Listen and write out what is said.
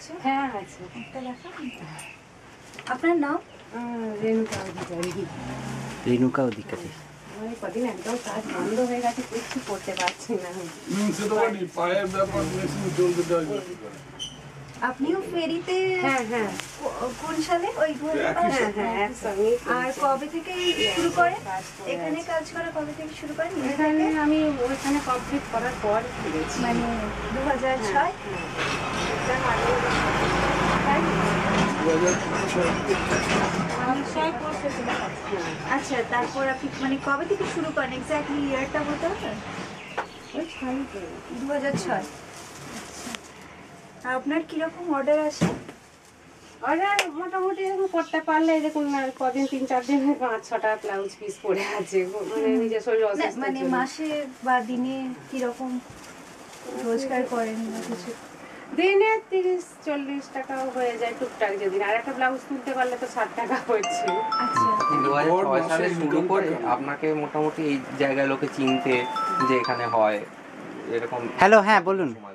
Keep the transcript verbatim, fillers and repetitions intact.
আছে? হ্যাঁ আছে। একটা দেখো। আপনার নাম? রেণুকা অধিকারী। রেণুকা অধিকারী। আমি কদিন একদম কাজ বন্ধ হয়ে গেছে, কিছু করতে পারছি না। পায়ের ব্যাপার মেশিন চলতে দেওয়া আপনিও ফেরিতে? হ্যাঁ হ্যাঁ। কোন সালে? ওই হ্যাঁ হ্যাঁ একসঙ্গে। আর কবে থেকে শুরু করেন এখানে কাজ করা? কবে থেকে শুরু করেন এখানে? আমি ওইখানে কমপ্লিট করার পর ফিরেছি, মানে দু হাজার ছয়। আচ্ছা, তারপর আপনি মানে কবে থেকে শুরু করেন? এক্স্যাক্টলি ইয়ারটা বলতে হবে? ওই ছয় দু হাজার ছয়। আপনার কিরকম অর্ডার আসে? অর্ডার মোটামুটি এরকম করতে পারলে দেখুন কদিন তিন চার দিন পাঁচ ছটা ব্লাউজ পিস পরে আছে, মানে নিজের শরীর অসুস্থ, মানে মাসে বা দিনে কিরকম রোজগার করেন বা কিছু? দিনে তিরিশ চল্লিশ টাকাও হয়ে যায় টুকটাক যেদিন। আর একটা ব্লাউজ তুলতে পারলে তো ষাট টাকা হচ্ছে। আচ্ছা, দু হাজার ছয় সালে শুরু করে আপনাকে মোটামুটি এই জায়গায় লোকে চিনতে যে এখানে হয় এরকম। হ্যালো, হ্যাঁ বলুন।